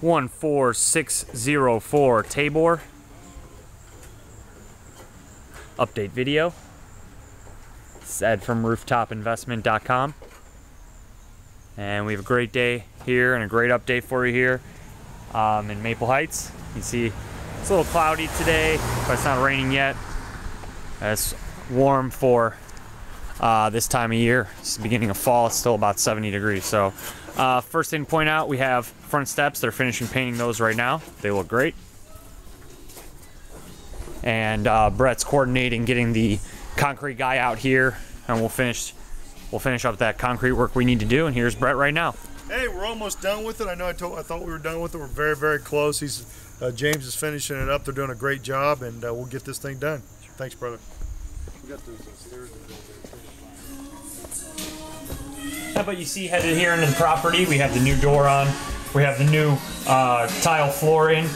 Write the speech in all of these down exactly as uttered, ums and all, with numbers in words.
one four six zero four Tabor. Update video. It's Ed from rooftop investment dot com. And we have a great day here and a great update for you here um, in Maple Heights. You can see it's a little cloudy today, but it's not raining yet. It's warm for uh, this time of year. It's the beginning of fall. It's still about seventy degrees. So uh, first thing to point out, we have front steps. They're finishing painting those right now. They look great. And uh, Brett's coordinating getting the concrete guy out here, and we'll finish we'll finish up that concrete work we need to do. And here's Brett right now. Hey, we're almost done with it. I know I told I thought we were done with it. We're very very close. He's uh, James is finishing it up. They're doing a great job, and uh, we'll get this thing done. Thanks, brother. We got those stairs to go there. How about you see headed here into the property? We have the new door on. We have the new uh, tile floor in.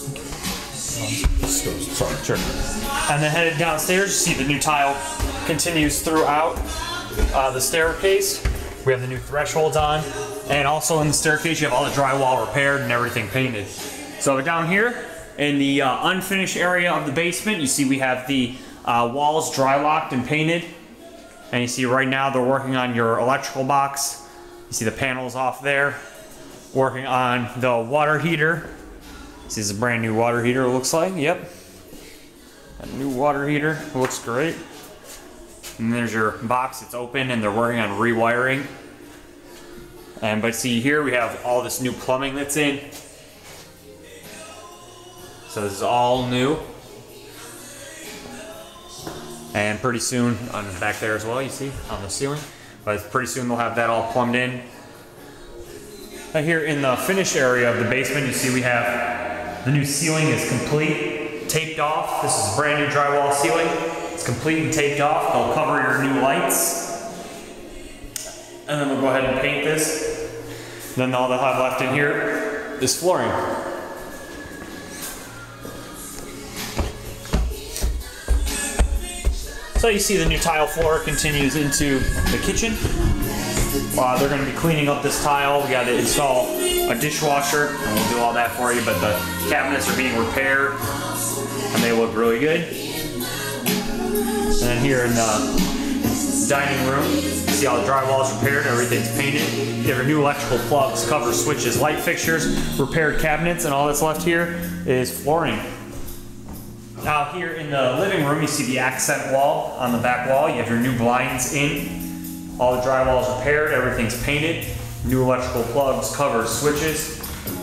Sorry. Sure. And then headed downstairs, you see the new tile continues throughout uh, the staircase. We have the new thresholds on, and also in the staircase you have all the drywall repaired and everything painted. So down here in the uh, unfinished area of the basement, you see we have the uh, walls dry locked and painted. And you see right now they're working on your electrical box. You see the panels off there. Working on the water heater. This is a brand new water heater, it looks like. Yep. A new water heater. It looks great. And there's your box. It's open and they're working on rewiring. And but see here we have all this new plumbing that's in. So this is all new. And pretty soon, on the back there as well, you see, on the ceiling. But pretty soon they'll have that all plumbed in. Now here in the finished area of the basement, you see we have the new ceiling is complete, taped off. This is a brand new drywall ceiling. It's completely taped off. They'll cover your new lights. And then we'll go ahead and paint this. Then all they'll have left in here is flooring. So you see the new tile floor continues into the kitchen. Uh, they're going to be cleaning up this tile. We got to install a dishwasher, and we'll do all that for you. But the cabinets are being repaired, and they look really good. And then here in the dining room, you see all the drywall is repaired, everything's painted. You have your new electrical plugs, covers, switches, light fixtures, repaired cabinets, and all that's left here is flooring. Now here in the living room, you see the accent wall on the back wall. You have your new blinds in. All the drywall is repaired, everything's painted. New electrical plugs, covers, switches.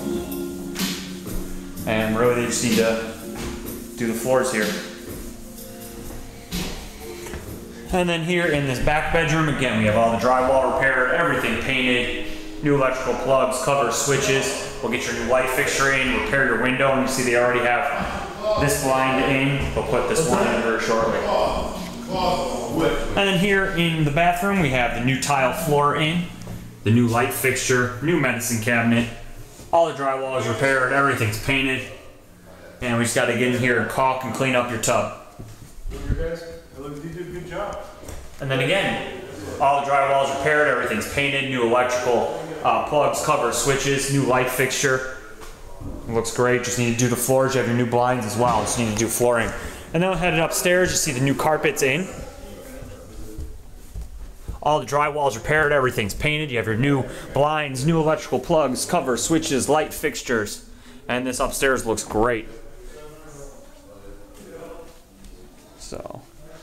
And really they just need to do the floors here. And then here in this back bedroom, again, we have all the drywall repaired, everything painted. New electrical plugs, covers, switches. We'll get your new light fixture in, repair your window, and you see they already have this blind in. We'll put this one in very shortly. And then here in the bathroom, we have the new tile floor in, the new light fixture, new medicine cabinet. All the drywall is repaired, everything's painted. And we just gotta get in here and caulk and clean up your tub. You guys, you did a good job. And then again, all the drywall is repaired, everything's painted, new electrical uh, plugs, covers, switches, new light fixture. It looks great. Just need to do the floors. You have your new blinds as well. Just need to do flooring. And then headed upstairs, you see the new carpets in. All the drywall is repaired. Everything's painted. You have your new blinds, new electrical plugs, covers, switches, light fixtures. And this upstairs looks great. So,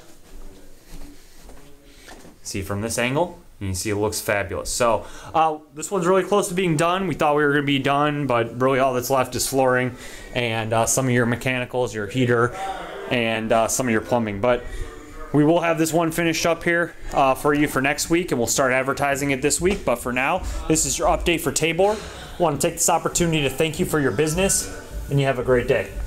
see from this angle, you can see it looks fabulous. So uh, this one's really close to being done. We thought we were going to be done, but really all that's left is flooring and uh, some of your mechanicals, your heater, and uh, some of your plumbing. But we will have this one finished up here uh, for you for next week, and we'll start advertising it this week. But for now, this is your update for Tabor. I want to take this opportunity to thank you for your business, and you have a great day.